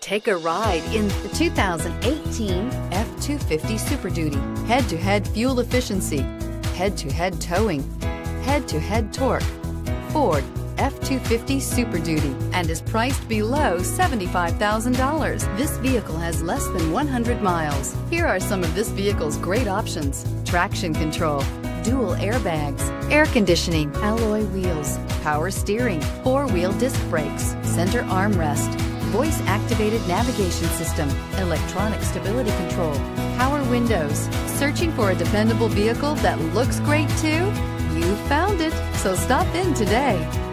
Take a ride in the 2018 F-250 Super Duty. Head-to-head fuel efficiency, head-to-head towing, head-to-head torque. Ford F-250 Super Duty and is priced below $75,000. This vehicle has less than 100 miles. Here are some of this vehicle's great options: traction control, dual airbags, air conditioning, alloy wheels, power steering, four-wheel disc brakes, center armrest, voice-activated navigation system, electronic stability control, power windows. Searching for a dependable vehicle that looks great too? You found it, so stop in today.